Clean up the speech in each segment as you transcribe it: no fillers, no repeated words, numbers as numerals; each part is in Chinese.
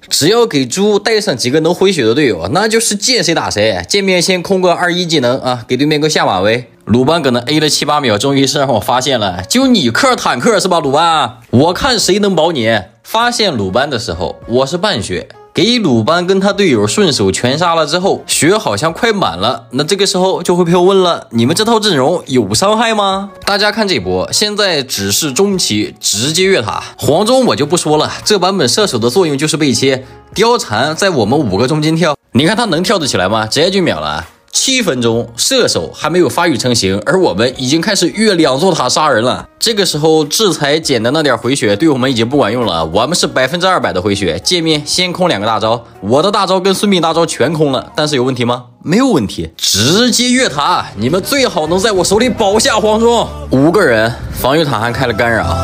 只要给猪带上几个能回血的队友，那就是见谁打谁。见面先空个2-1技能啊，给对面个下马威。鲁班搁那 A 了7-8秒，终于是让我发现了，就你克坦克是吧，鲁班？我看谁能保你。发现鲁班的时候，我是半血。给鲁班跟他队友顺手全杀了之后，血好像快满了，那这个时候就会飘问了，你们这套阵容有伤害吗？大家看这波，现在只是中期直接越塔，黄忠我就不说了，这版本射手的作用就是被切，貂蝉在我们5个中间跳，你看他能跳得起来吗？直接就秒了。7分钟，射手还没有发育成型，而我们已经开始越2座塔杀人了。这个时候制裁捡的那点回血对我们已经不管用了，我们是200%的回血。界面先空2个大招，我的大招跟孙膑大招全空了，但是有问题吗？没有问题，直接越塔。你们最好能在我手里保下黄忠。5个人，防御塔还开了干扰。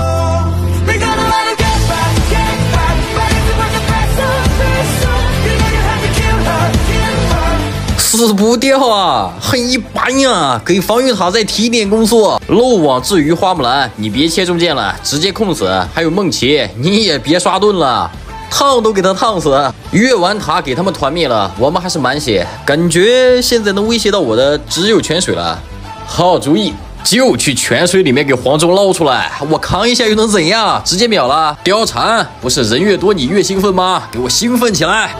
死不掉啊，很一般呀，给防御塔再提点攻速。漏网至于花木兰，你别切中箭了，直接控死。还有梦琪，你也别刷盾了，烫都给他烫死。越完塔给他们团灭了，我们还是满血，感觉现在能威胁到我的只有泉水了。好主意，就去泉水里面给黄忠捞出来，我扛一下又能怎样？直接秒了。貂蝉，不是人越多你越兴奋吗？给我兴奋起来！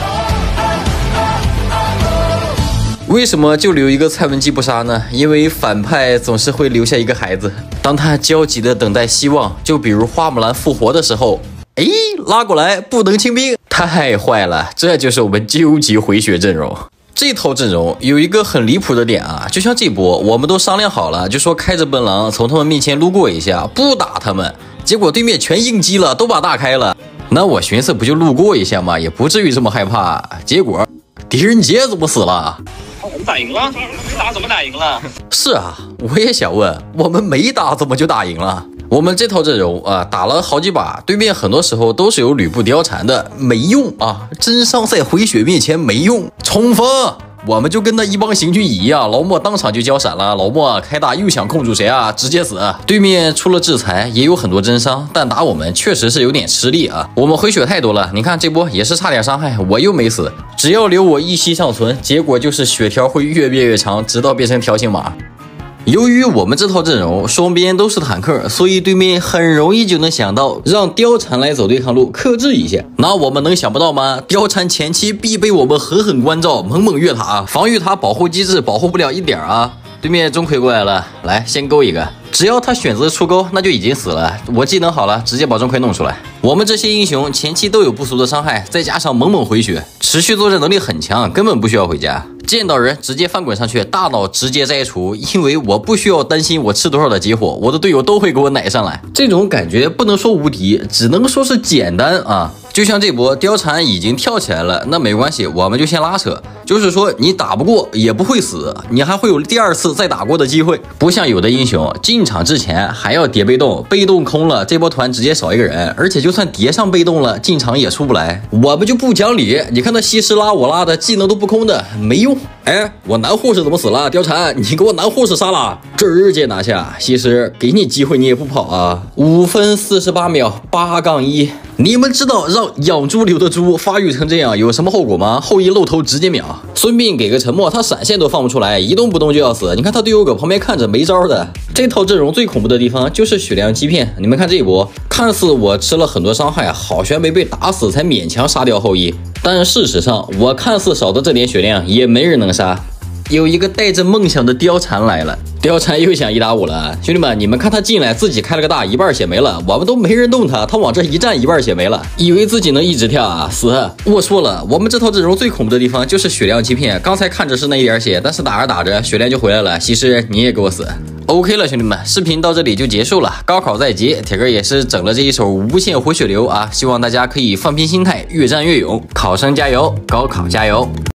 为什么就留一个蔡文姬不杀呢？因为反派总是会留下一个孩子，当他焦急的等待希望，就比如花木兰复活的时候，拉过来不能清兵，太坏了，这就是我们究极回血阵容。这套阵容有一个很离谱的点啊，就像这波我们都商量好了，就说开着奔狼从他们面前路过一下，不打他们，结果对面全应激了，都把大开了。那我寻思不就路过一下吗？也不至于这么害怕。结果狄仁杰怎么死了？ 我们打赢了，没打怎么打赢了？ 是啊，我也想问，我们没打怎么就打赢了？我们这套阵容啊，打了好几把，对面很多时候都是有吕布貂蝉的，没用啊！真伤在回血面前没用，冲锋！我们就跟那一帮行军一样，老莫当场就交闪了，老莫开大又想控住谁啊，直接死。对面出了制裁，也有很多真伤，但打我们确实是有点吃力啊。我们回血太多了，你看这波也是差点伤害，我又没死，只要留我一息尚存，结果就是血条会越变越长，直到变成条形码。由于我们这套阵容双边都是坦克，所以对面很容易就能想到让貂蝉来走对抗路，克制一下。那我们能想不到吗？貂蝉前期必被我们狠狠关照，猛猛越塔，防御塔保护机制保护不了一点啊。对面钟馗过来了，来先勾一个，只要他选择出钩，那就已经死了。我技能好了，直接把钟馗弄出来。我们这些英雄前期都有不俗的伤害，再加上猛猛回血，持续作战能力很强，根本不需要回家。见到人直接翻滚上去，大脑直接摘除，因为我不需要担心我吃多少的激活，我的队友都会给我奶上来。这种感觉不能说无敌，只能说是简单啊。就像这波貂蝉已经跳起来了，那没关系，我们就先拉扯，就是说你打不过也不会死，你还会有第2次再打过的机会。不像有的英雄进场之前还要叠被动，被动空了这波团直接少一个人，而且就算叠上被动了，进场也出不来。我们就不讲理，你看那西施拉我拉的技能都不空的，没用。我男护士怎么死了？貂蝉，你给我男护士杀了，直接拿下。西施，给你机会你也不跑啊！5分48秒8-1，你们知道让养猪流的猪发育成这样有什么后果吗？后羿露头直接秒。孙膑给个沉默，他闪现都放不出来，一动不动就要死。你看他队友搁旁边看着没招的。这套阵容最恐怖的地方就是血量欺骗。你们看这一波，看似我吃了很多伤害，好悬没被打死才勉强杀掉后羿，但事实上我看似少的这点血量也没人能杀。有一个带着梦想的貂蝉来了，貂蝉又想1打5了。兄弟们，你们看他进来自己开了个大，一半血没了，我们都没人动他，他往这一站，一半血没了，以为自己能一直跳啊，死！我说了，我们这套阵容最恐怖的地方就是血量欺骗。刚才看着是那一点血，但是打着打着血量就回来了。西施，你也给我死！ OK 了，兄弟们，视频到这里就结束了。高考在即，铁哥也是整了这一手无限回血流啊，希望大家可以放平心态，越战越勇。考生加油，高考加油！